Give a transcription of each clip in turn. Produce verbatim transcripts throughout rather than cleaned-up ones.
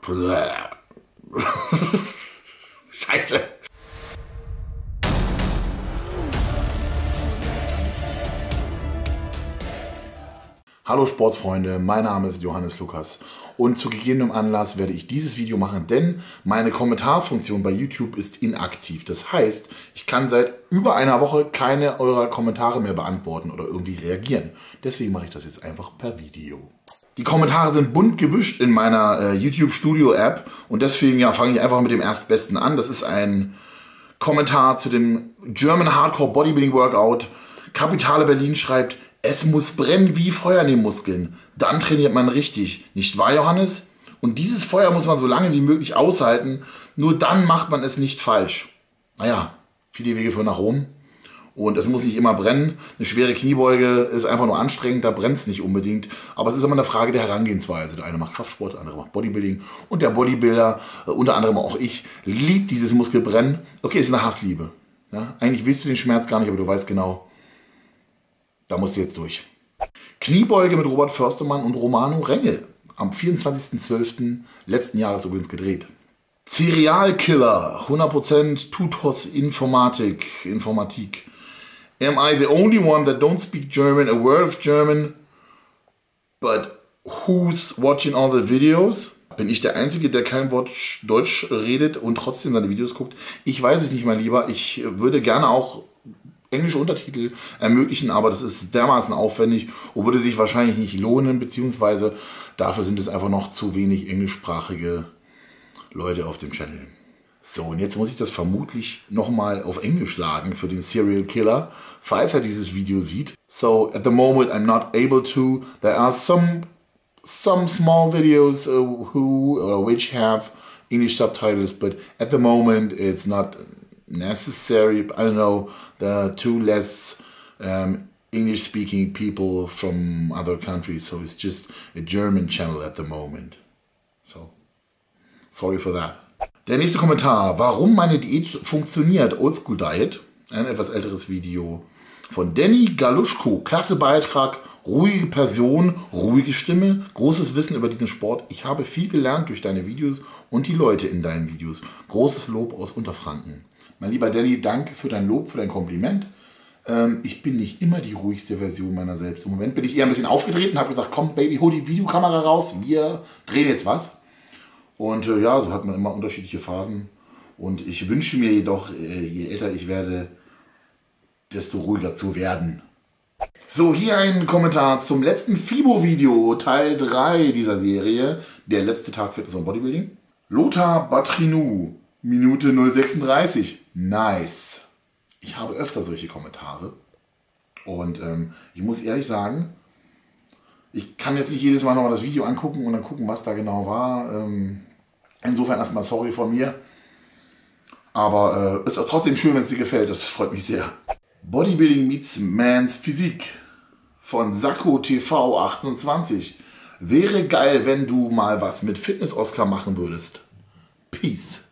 Scheiße. Hallo Sportsfreunde, mein Name ist Johannes Lukas und zu gegebenem Anlass werde ich dieses Video machen, denn meine Kommentarfunktion bei YouTube ist inaktiv. Das heißt, ich kann seit über einer Woche keine eurer Kommentare mehr beantworten oder irgendwie reagieren. Deswegen mache ich das jetzt einfach per Video. Die Kommentare sind bunt gewischt in meiner äh, YouTube Studio App und deswegen ja, fange ich einfach mit dem Erstbesten an. Das ist ein Kommentar zu dem German Hardcore Bodybuilding Workout. Kapitale Berlin schreibt: Es muss brennen wie Feuer in den Muskeln. Dann trainiert man richtig. Nicht wahr, Johannes? Und dieses Feuer muss man so lange wie möglich aushalten. Nur dann macht man es nicht falsch. Naja, viele Wege führen nach Rom. Und es muss nicht immer brennen. Eine schwere Kniebeuge ist einfach nur anstrengend, da brennt es nicht unbedingt. Aber es ist immer eine Frage der Herangehensweise. Der eine macht Kraftsport, der andere macht Bodybuilding. Und der Bodybuilder, unter anderem auch ich, liebt dieses Muskelbrennen. Okay, es ist eine Hassliebe. Ja, eigentlich willst du den Schmerz gar nicht, aber du weißt genau, da musst du jetzt durch. Kniebeuge mit Robert Förstermann und Romano Rengel. Am vierundzwanzigsten zwölften letzten Jahres übrigens gedreht. Serialkiller, hundert Prozent Tutos Informatik, Informatik. Am I the only one that don't speak German, a word of German, but who's watching all the videos? Bin ich der Einzige, der kein Wort Deutsch redet und trotzdem seine Videos guckt? Ich weiß es nicht, mein Lieber. Ich würde gerne auch englische Untertitel ermöglichen, aber das ist dermaßen aufwendig und würde sich wahrscheinlich nicht lohnen, beziehungsweise dafür sind es einfach noch zu wenig englischsprachige Leute auf dem Channel. So, und jetzt muss ich das vermutlich nochmal auf Englisch sagen für den Serial Killer, falls er dieses Video sieht. So, at the moment I'm not able to. There are some, some small videos uh, who or which have English subtitles, but at the moment it's not necessary. I don't know, there are two less um, English-speaking people from other countries, so it's just a German channel at the moment. So, sorry for that. Der nächste Kommentar: Warum meine Diät funktioniert, Oldschool Diet. Ein etwas älteres Video von Danny Galuschko. Klasse Beitrag, ruhige Person, ruhige Stimme, großes Wissen über diesen Sport. Ich habe viel gelernt durch deine Videos und die Leute in deinen Videos. Großes Lob aus Unterfranken. Mein lieber Danny, danke für dein Lob, für dein Kompliment. Ähm, ich bin nicht immer die ruhigste Version meiner selbst. Im Moment bin ich eher ein bisschen aufgedreht und habe gesagt, komm Baby, hol die Videokamera raus, wir drehen jetzt was. Und äh, ja, so hat man immer unterschiedliche Phasen. Und ich wünsche mir jedoch, äh, je älter ich werde, desto ruhiger zu werden. So, hier ein Kommentar zum letzten FIBO-Video, Teil drei dieser Serie. Der letzte Tag Fitness und Bodybuilding. Lothar Batrinou, Minute null sechsunddreißig. Nice. Ich habe öfter solche Kommentare. Und ähm, ich muss ehrlich sagen, ich kann jetzt nicht jedes Mal nochmal das Video angucken und dann gucken, was da genau war. Ähm, insofern erstmal sorry von mir. Aber es äh, ist auch trotzdem schön, wenn es dir gefällt. Das freut mich sehr. Bodybuilding meets Man's Physik von Sacco T V achtundzwanzig. Wäre geil, wenn du mal was mit Fitness-Oscar machen würdest. Peace.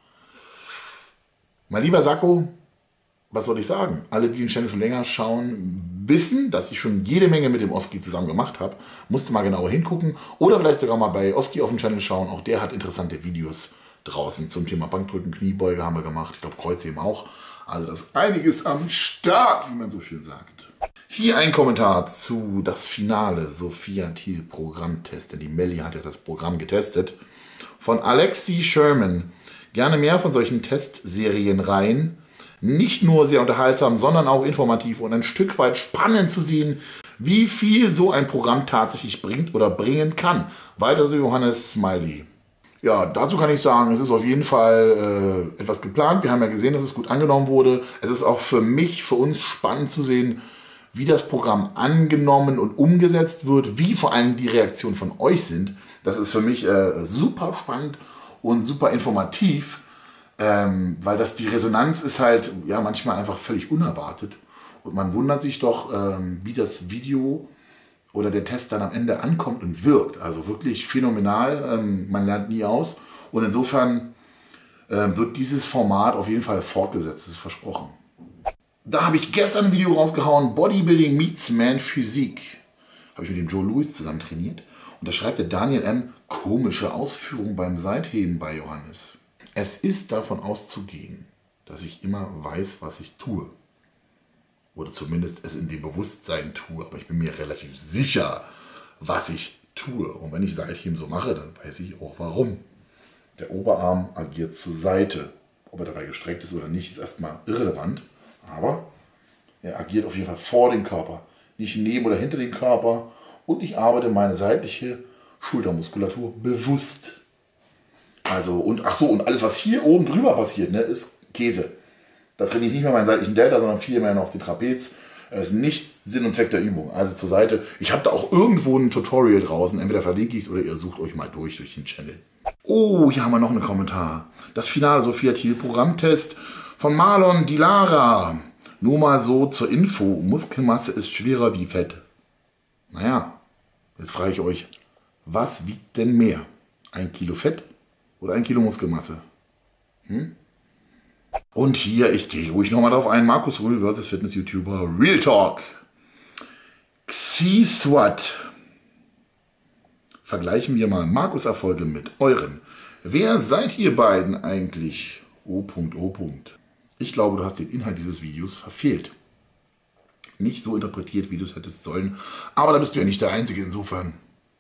Mein lieber Sacco, was soll ich sagen? Alle, die den Channel schon länger schauen, wissen, dass ich schon jede Menge mit dem Oski zusammen gemacht habe. Musste mal genauer hingucken oder vielleicht sogar mal bei Oski auf den Channel schauen. Auch der hat interessante Videos draußen zum Thema Bankdrücken, Kniebeuge haben wir gemacht. Ich glaube, Kreuzheben auch. Also das ist einiges am Start, wie man so schön sagt. Hier ein Kommentar zu das Finale Sophia Thiel Programmtest. Denn die Melli hat ja das Programm getestet. Von Alexi Sherman. Gerne mehr von solchen Testserien rein. Nicht nur sehr unterhaltsam, sondern auch informativ und ein Stück weit spannend zu sehen, wie viel so ein Programm tatsächlich bringt oder bringen kann. Weiter so Johannes Smiley. Ja, dazu kann ich sagen, es ist auf jeden Fall äh, etwas geplant. Wir haben ja gesehen, dass es gut angenommen wurde. Es ist auch für mich, für uns spannend zu sehen, wie das Programm angenommen und umgesetzt wird, wie vor allem die Reaktionen von euch sind. Das ist für mich äh, super spannend und super informativ, ähm, weil das die Resonanz ist halt ja manchmal einfach völlig unerwartet. Und man wundert sich doch, ähm, wie das Video oder der Test dann am Ende ankommt und wirkt. Also wirklich phänomenal, ähm, man lernt nie aus. Und insofern ähm, wird dieses Format auf jeden Fall fortgesetzt, das ist versprochen. Da habe ich gestern ein Video rausgehauen, Bodybuilding meets Man Physik. Habe ich mit dem Joe Louis zusammen trainiert. Und da schreibt der Daniel M., Komische Ausführung beim Seitheben bei Johannes. Es ist davon auszugehen, dass ich immer weiß, was ich tue. Oder zumindest es in dem Bewusstsein tue. Aber ich bin mir relativ sicher, was ich tue. Und wenn ich Seitheben so mache, dann weiß ich auch warum. Der Oberarm agiert zur Seite. Ob er dabei gestreckt ist oder nicht, ist erstmal irrelevant. Aber er agiert auf jeden Fall vor dem Körper. Nicht neben oder hinter dem Körper. Und ich arbeite meine seitliche Schultermuskulatur bewusst. Also, und ach so, und alles, was hier oben drüber passiert, ne, ist Käse. Da trainiere ich nicht mehr meinen seitlichen Delta, sondern vielmehr noch den Trapez. Das ist nicht Sinn und Zweck der Übung. Also zur Seite. Ich habe da auch irgendwo ein Tutorial draußen. Entweder verlinke ich es oder ihr sucht euch mal durch durch den Channel. Oh, hier haben wir noch einen Kommentar. Das finale Sophia Thiel Programmtest von Marlon Dilara. Nur mal so zur Info. Muskelmasse ist schwerer wie Fett. Naja, jetzt frage ich euch, was wiegt denn mehr? Ein Kilo Fett oder ein Kilo Muskelmasse? Hm? Und hier, ich gehe ruhig nochmal drauf ein, Markus Rühl versus Fitness-YouTuber Real Talk. Xiswat. Vergleichen wir mal Markus Erfolge mit euren. Wer seid ihr beiden eigentlich? O. O. Ich glaube, du hast den Inhalt dieses Videos verfehlt. Nicht so interpretiert, wie du es hättest sollen. Aber da bist du ja nicht der Einzige, insofern.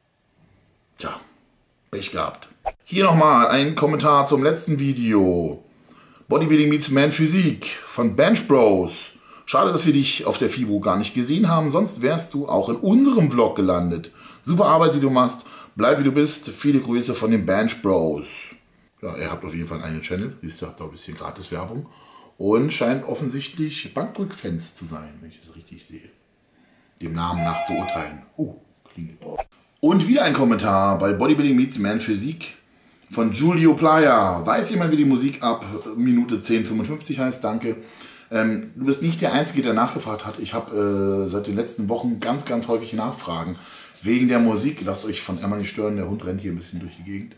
Tja, Pech gehabt. Hier nochmal ein Kommentar zum letzten Video. Bodybuilding meets Man Physik von Bench Bros. Schade, dass wir dich auf der FIBO gar nicht gesehen haben, sonst wärst du auch in unserem Vlog gelandet. Super Arbeit, die du machst. Bleib wie du bist. Viele Grüße von den Bench Bros. Ja, ihr habt auf jeden Fall einen Channel. Siehst du, habt da ein bisschen Gratis-Werbung. Und scheint offensichtlich Bankdrück-Fans zu sein, wenn ich es richtig sehe. Dem Namen nach zu urteilen. Oh, klingelt. Und wieder ein Kommentar bei Bodybuilding meets Man Physik von Julio Playa. Weiß jemand, wie die Musik ab Minute zehn fünfundfünfzig heißt? Danke. Ähm, du bist nicht der Einzige, der nachgefragt hat. Ich habe äh, seit den letzten Wochen ganz, ganz häufig Nachfragen wegen der Musik. Lasst euch von Emma nicht stören, der Hund rennt hier ein bisschen durch die Gegend.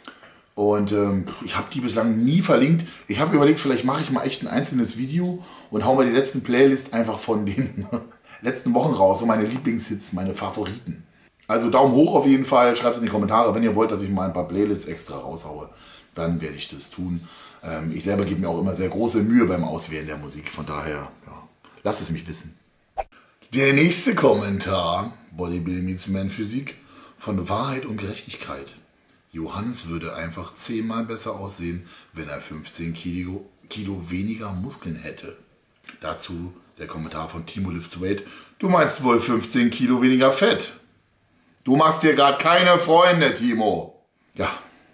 Und ähm, ich habe die bislang nie verlinkt. Ich habe überlegt, vielleicht mache ich mal echt ein einzelnes Video und hau mal die letzten Playlist einfach von den letzten Wochen raus. So meine Lieblingshits, meine Favoriten. Also Daumen hoch auf jeden Fall. Schreibt es in die Kommentare, wenn ihr wollt, dass ich mal ein paar Playlists extra raushaue. Dann werde ich das tun. Ähm, ich selber gebe mir auch immer sehr große Mühe beim Auswählen der Musik. Von daher, ja, lasst es mich wissen. Der nächste Kommentar. Bodybuilding meets Man Physik von Wahrheit und Gerechtigkeit. Johannes würde einfach zehnmal besser aussehen, wenn er fünfzehn Kilo, Kilo weniger Muskeln hätte. Dazu der Kommentar von Timo Lifts Weight. Du meinst wohl fünfzehn Kilo weniger Fett. Du machst dir gerade keine Freunde, Timo. Ja,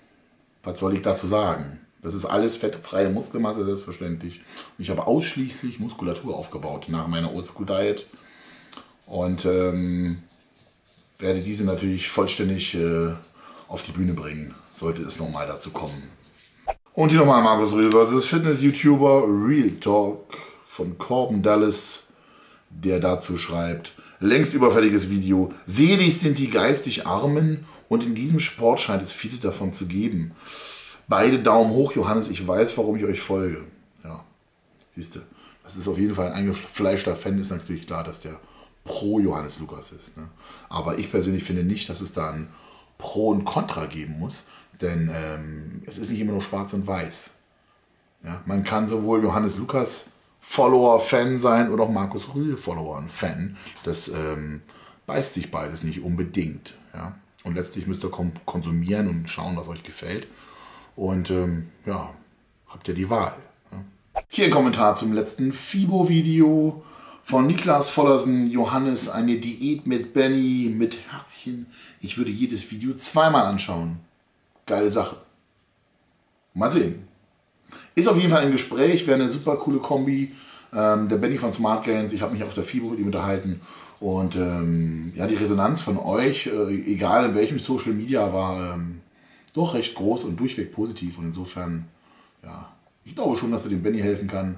was soll ich dazu sagen? Das ist alles fettfreie Muskelmasse, selbstverständlich. Und ich habe ausschließlich Muskulatur aufgebaut nach meiner Oldschool Diet. Und ähm, werde diese natürlich vollständig äh, auf die Bühne bringen, sollte es nochmal dazu kommen. Und hier nochmal Markus Rühl versus Fitness-YouTuber Real Talk von Corbin Dallas, der dazu schreibt, längst überfälliges Video, selig sind die geistig Armen und in diesem Sport scheint es viele davon zu geben. Beide Daumen hoch, Johannes, ich weiß, warum ich euch folge. Ja, siehst du, das ist auf jeden Fall ein eingefleischter Fan, ist natürlich klar, dass der pro Johannes Lukas ist. Ne? Aber ich persönlich finde nicht, dass es da ein Pro und Contra geben muss, denn ähm, es ist nicht immer nur schwarz und weiß. Ja, man kann sowohl Johannes Lukas Follower, Fan sein oder auch Markus Rühl Follower und Fan. Das ähm, beißt sich beides nicht unbedingt. Ja? Und letztlich müsst ihr konsumieren und schauen, was euch gefällt. Und ähm, ja, habt ihr die Wahl. Ja? Hier ein Kommentar zum letzten FIBO-Video von Niklas Vollersen, Johannes, eine Diät mit Benny, mit Herzchen. Ich würde jedes Video zweimal anschauen. Geile Sache. Mal sehen. Ist auf jeden Fall ein Gespräch, wäre eine super coole Kombi. Ähm, der Benny von Smart Gains, ich habe mich auf der FIBO mit ihm unterhalten. Und ähm, ja, die Resonanz von euch, äh, egal in welchem Social Media, war ähm, doch recht groß und durchweg positiv. Und insofern, ja, ich glaube schon, dass wir dem Benny helfen kann.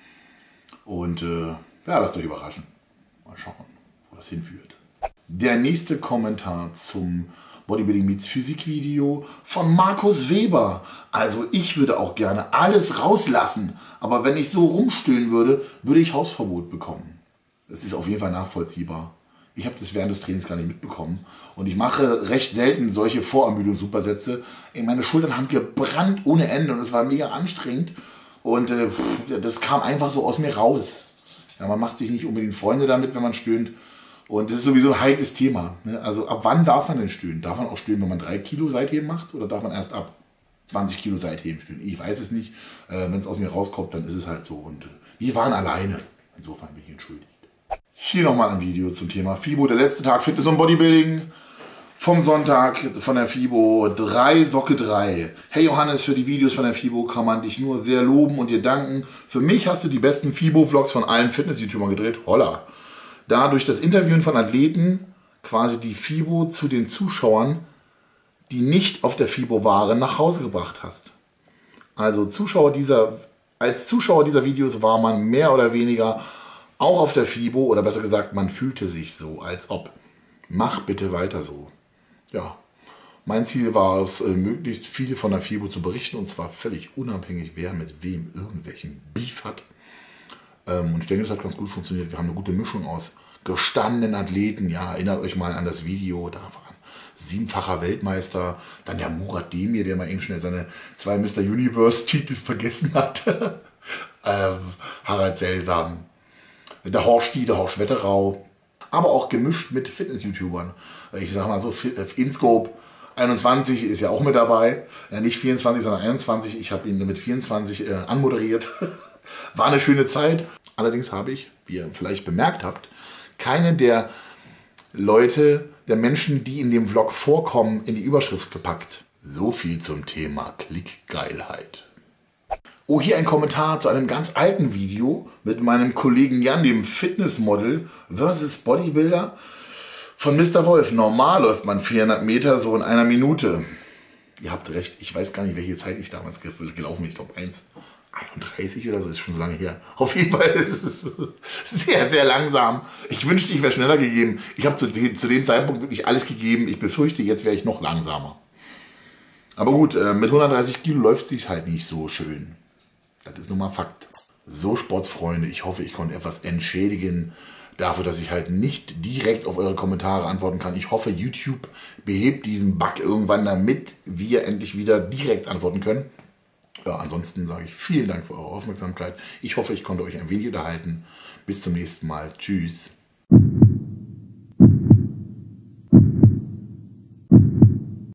Und äh, ja, lasst euch überraschen. Mal schauen, wo das hinführt. Der nächste Kommentar zum Bodybuilding meets Physik Video von Markus Weber. Also ich würde auch gerne alles rauslassen, aber wenn ich so rumstöhnen würde, würde ich Hausverbot bekommen. Das ist auf jeden Fall nachvollziehbar. Ich habe das während des Trainings gar nicht mitbekommen. Und ich mache recht selten solche Vorermüdungssupersätze. Meine Schultern haben gebrannt ohne Ende und es war mega anstrengend. Und äh, das kam einfach so aus mir raus. Ja, man macht sich nicht unbedingt Freunde damit, wenn man stöhnt. Und das ist sowieso ein heikles Thema. Ne? Also ab wann darf man denn stöhnen? Darf man auch stöhnen, wenn man drei Kilo Seitheben macht? Oder darf man erst ab zwanzig Kilo Seitheben stöhnen? Ich weiß es nicht. Äh, wenn es aus mir rauskommt, dann ist es halt so. Und äh, wir waren alleine. Insofern bin ich entschuldigt. Hier nochmal ein Video zum Thema FIBO. Der letzte Tag Fitness und Bodybuilding. Vom Sonntag von der FIBO drei Socke drei. Hey Johannes, für die Videos von der FIBO kann man dich nur sehr loben und dir danken. Für mich hast du die besten FIBO-Vlogs von allen Fitness-YouTubern gedreht. Holla. Da durch das Interviewen von Athleten quasi die FIBO zu den Zuschauern, die nicht auf der FIBO waren, nach Hause gebracht hast. Also Zuschauer dieser, als Zuschauer dieser Videos war man mehr oder weniger auch auf der FIBO, oder besser gesagt, man fühlte sich so, als ob. Mach bitte weiter so. Ja, mein Ziel war es, möglichst viel von der FIBO zu berichten, und zwar völlig unabhängig, wer mit wem irgendwelchen Beef hat. Und ich denke, es hat ganz gut funktioniert. Wir haben eine gute Mischung aus gestandenen Athleten. Ja, erinnert euch mal an das Video, da waren siebenfacher Weltmeister, dann der Murat Demir, der mal eben schnell seine zwei Mister Universe-Titel vergessen hat. ähm, Harald Selsam, der Horsti, der Horst Wetterau. Aber auch gemischt mit Fitness-YouTubern. Ich sag mal so, InScope einundzwanzig ist ja auch mit dabei. Ja, nicht vierundzwanzig, sondern einundzwanzig. Ich habe ihn mit vierundzwanzig äh, anmoderiert. War eine schöne Zeit. Allerdings habe ich, wie ihr vielleicht bemerkt habt, keine der Leute, der Menschen, die in dem Vlog vorkommen, in die Überschrift gepackt. So viel zum Thema Klickgeilheit. Oh, hier ein Kommentar zu einem ganz alten Video mit meinem Kollegen Jan, dem Fitnessmodel versus Bodybuilder von Mister Wolf. Normal läuft man vierhundert Meter so in einer Minute. Ihr habt recht, ich weiß gar nicht, welche Zeit ich damals gelaufen bin. Ich glaube eins einunddreißig oder so, ist schon so lange her. Auf jeden Fall ist es sehr, sehr langsam. Ich wünschte, ich wäre schneller gegeben. Ich habe zu, zu dem Zeitpunkt wirklich alles gegeben. Ich befürchte, jetzt wäre ich noch langsamer. Aber gut, mit hundertdreißig Kilo läuft es sich halt nicht so schön. Das ist nun mal Fakt. So, Sportsfreunde, ich hoffe, ich konnte etwas entschädigen dafür, dass ich halt nicht direkt auf eure Kommentare antworten kann. Ich hoffe, YouTube behebt diesen Bug irgendwann, damit wir endlich wieder direkt antworten können. Ja, ansonsten sage ich vielen Dank für eure Aufmerksamkeit. Ich hoffe, ich konnte euch ein wenig unterhalten. Bis zum nächsten Mal. Tschüss.